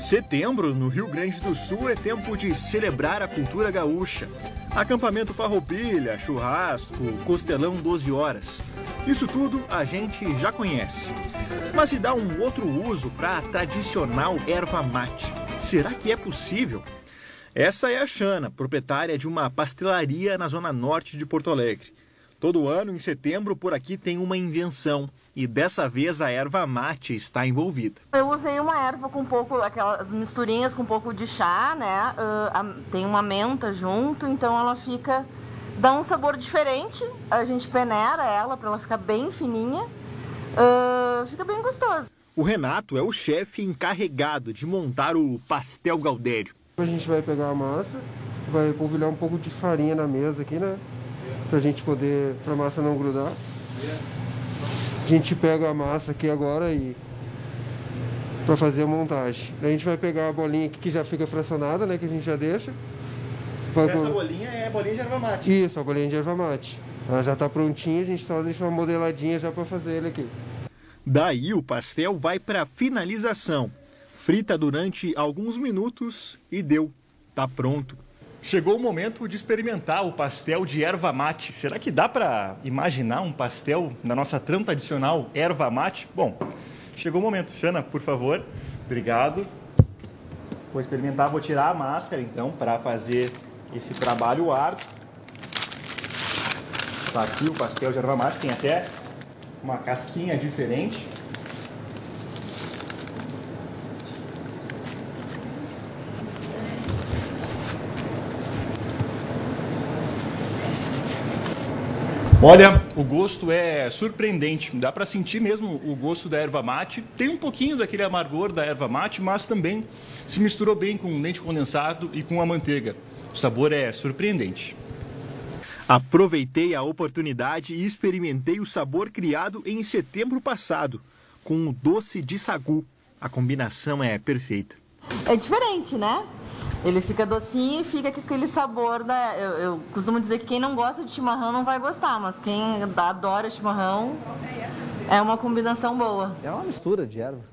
Setembro, no Rio Grande do Sul, é tempo de celebrar a cultura gaúcha. Acampamento farroupilha, churrasco, costelão 12 horas. Isso tudo a gente já conhece. Mas se dá um outro uso para a tradicional erva mate, será que é possível? Essa é a Xana, proprietária de uma pastelaria na zona norte de Porto Alegre. Todo ano, em setembro, por aqui tem uma invenção. E dessa vez a erva mate está envolvida. Eu usei uma erva com um pouco, aquelas misturinhas com um pouco de chá, né? Tem uma menta junto, então ela dá um sabor diferente. A gente peneira ela para ela ficar bem fininha. Fica bem gostoso. O Renato é o chefe encarregado de montar o pastel Gaudério. A gente vai pegar a massa, vai polvilhar um pouco de farinha na mesa aqui, né? Pra massa não grudar. A gente pega a massa aqui agora para fazer a montagem. A gente vai pegar a bolinha aqui que já fica fracionada, né? Que a gente já deixa. Essa bolinha é a bolinha de erva mate? Isso, a bolinha de erva mate. Ela já está prontinha, a gente só deixa uma modeladinha já para fazer ele aqui. Daí o pastel vai para finalização. Frita durante alguns minutos e deu. Tá pronto. Chegou o momento de experimentar o pastel de erva mate. Será que dá para imaginar um pastel na nossa tão tradicional erva mate? Bom, chegou o momento. Xana, por favor. Obrigado. Vou experimentar, vou tirar a máscara então para fazer esse trabalho árduo. Tá aqui o pastel de erva mate, tem até uma casquinha diferente. Olha, o gosto é surpreendente, dá para sentir mesmo o gosto da erva mate. Tem um pouquinho daquele amargor da erva mate, mas também se misturou bem com o leite condensado e com a manteiga. O sabor é surpreendente. Aproveitei a oportunidade e experimentei o sabor criado em setembro passado, com o doce de sagu. A combinação é perfeita. É diferente, né? Ele fica docinho e fica com aquele sabor da... Eu costumo dizer que quem não gosta de chimarrão não vai gostar, mas quem adora chimarrão é uma combinação boa. É uma mistura de erva.